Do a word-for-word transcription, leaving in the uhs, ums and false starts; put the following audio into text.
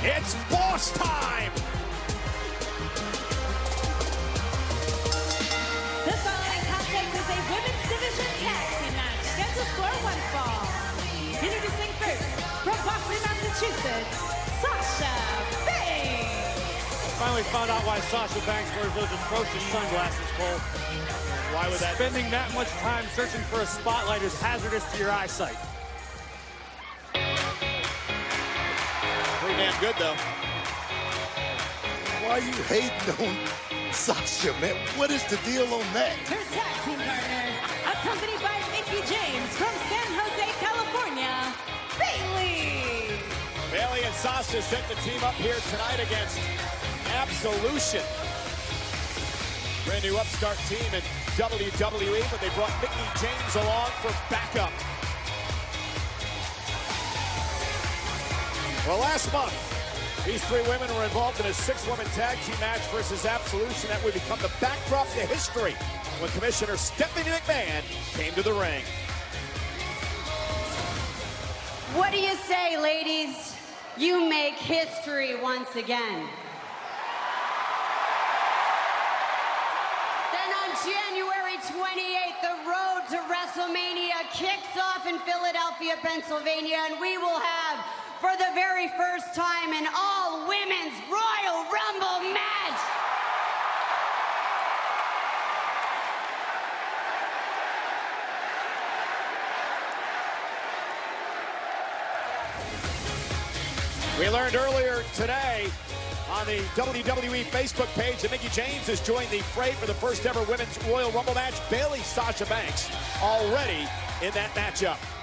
It's boss time! The following contest is a women's division tag team match scheduled for one fall. Introducing first, from Boston, Massachusetts, Sasha Banks. Finally found out why Sasha Banks wears those atrocious sunglasses, Cole. Why would that? Spending that much time searching for a spotlight is hazardous to your eyesight. Pretty damn good, though. Why are you hating on Sasha, man? What is the deal on that? Her tag team partner, accompanied by Mickie James from San Jose, California, Bayley. Bayley and Sasha set the team up here tonight against Absolution. Brand new upstart team in W W E, but they brought Mickie James along for backup. Well, last month, these three women were involved in a six-woman tag team match versus Absolution that would become the backdrop to history when Commissioner Stephanie McMahon came to the ring. What do you say, ladies? You make history once again. Then on January twenty-eighth, the road to WrestleMania kicks off in Philadelphia, Pennsylvania, and we will have, for the very first time, an all-women's Royal Rumble match. We learned earlier today on the W W E Facebook page that Mickie James has joined the fray for the first ever Women's Royal Rumble match. Bayley, Sasha Banks already in that matchup.